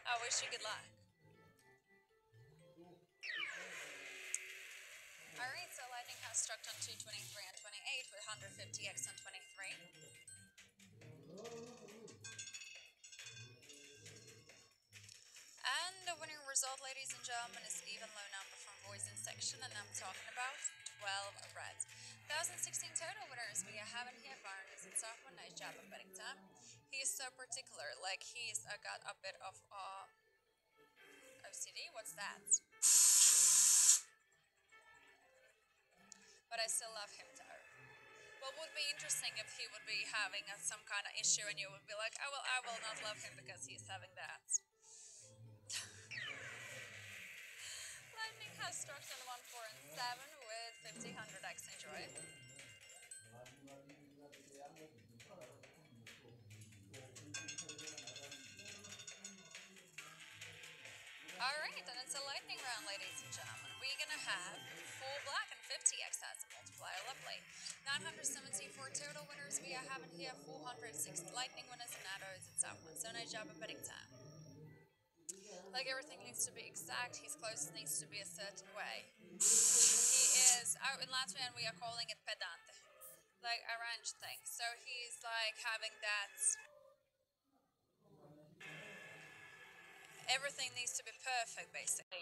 I wish you good luck. Alright, so Lightning has struck on 223 and 28 with 150x on 23. And the winning result, ladies and gentlemen, is even low number from Voice in Section, and I'm talking about 12 reds. 1016 total winners we are having here. Byron is itself one nice job of betting time. He is so particular, like he's got a bit of OCD. What's that? But I still love him though. What would be interesting if he would be having some kind of issue and you would be like, I will not love him because he's having that. Lightning has struck on 1, 4, and 7 with 50, 100x. Enjoy. Alright, and it's a lightning round, ladies and gentlemen. We're gonna have 4 black and 50x as a multiplier. Lovely. 974 total winners we are having here. 406 lightning winners and Nado is itself one. So nice job of betting time. Like everything needs to be exact, his clothes needs to be a certain way. He is, in Latvian we are calling it pedante, like arranged thing. So he's like having that, everything needs to be perfect basically.